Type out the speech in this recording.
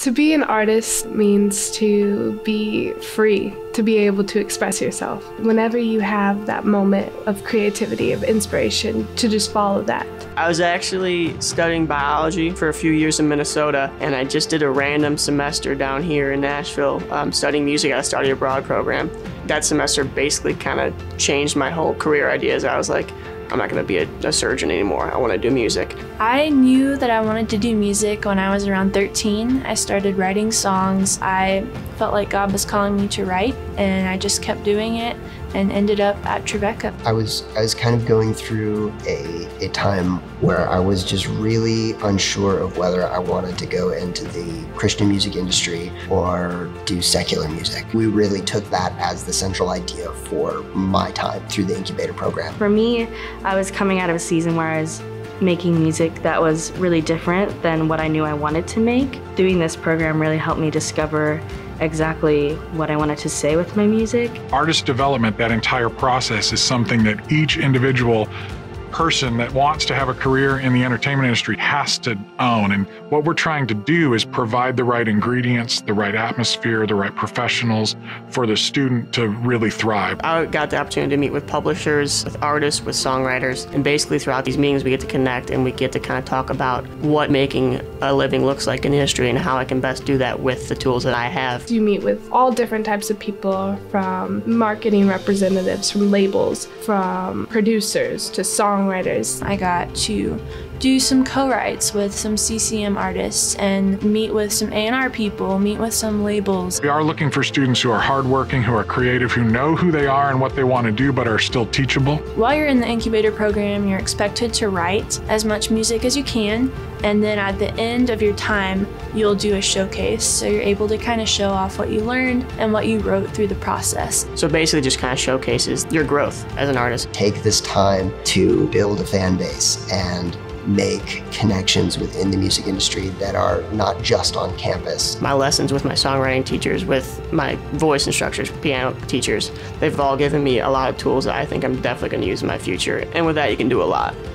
To be an artist means to be free, to be able to express yourself. Whenever you have that moment of creativity, of inspiration, to just follow that. I was actually studying biology for a few years in Minnesota, and I just did a random semester down here in Nashville studying music at a study abroad program. That semester basically kind of changed my whole career ideas. I was like, I'm not going to be a surgeon anymore. I want to do music. I knew that I wanted to do music when I was around 13. I started writing songs. I felt like God was calling me to write, and I just kept doing it and ended up at Trevecca. I was kind of going through a time where I was just really unsure of whether I wanted to go into the Christian music industry or do secular music. We really took that as the central idea for my time through the incubator program. For me, I was coming out of a season where I was making music that was really different than what I knew I wanted to make. Doing this program really helped me discover exactly what I wanted to say with my music. Artist development, that entire process, is something that each individual person that wants to have a career in the entertainment industry has to own. And what we're trying to do is provide the right ingredients, the right atmosphere, the right professionals for the student to really thrive. I got the opportunity to meet with publishers, with artists, with songwriters, and basically throughout these meetings we get to connect and we get to kind of talk about what making a living looks like in the industry and how I can best do that with the tools that I have. You meet with all different types of people, from marketing representatives, from labels, from producers to songwriters. I got to do some co-writes with some CCM artists and meet with some A&R people, meet with some labels. We are looking for students who are hardworking, who are creative, who know who they are and what they want to do, but are still teachable. While you're in the incubator program, you're expected to write as much music as you can, and then at the end of your time, you'll do a showcase. So you're able to kind of show off what you learned and what you wrote through the process. So basically just kind of showcases your growth as an artist. Take this time to build a fan base and make connections within the music industry that are not just on campus. My lessons with my songwriting teachers, with my voice instructors, piano teachers, they've all given me a lot of tools that I think I'm definitely going to use in my future. And with that, you can do a lot.